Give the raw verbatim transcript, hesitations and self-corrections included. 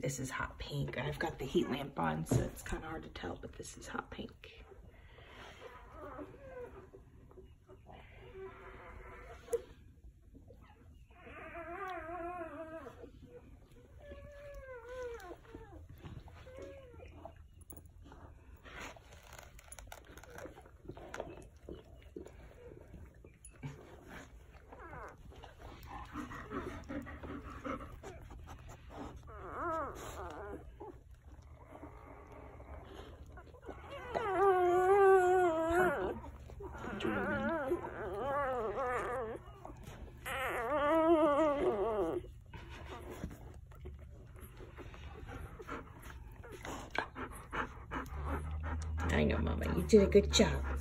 This is hot pink. I've got the heat lamp on, so it's kind of hard to tell, but this is hot pink. I know, Mama, you did a good job.